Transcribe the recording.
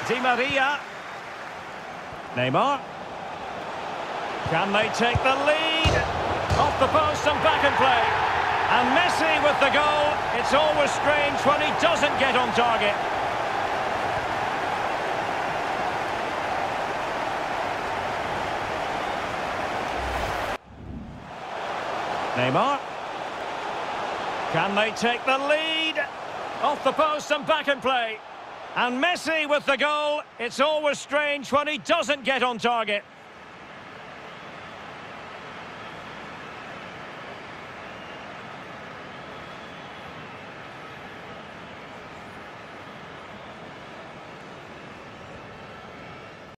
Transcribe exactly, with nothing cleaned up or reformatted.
Di Maria. Neymar. Can they take the lead? Off the post and back in play. And Messi with the goal. It's always strange when he doesn't get on target. Neymar. Can they take the lead? Off the post and back in play. And Messi with the goal. It's always strange when he doesn't get on target.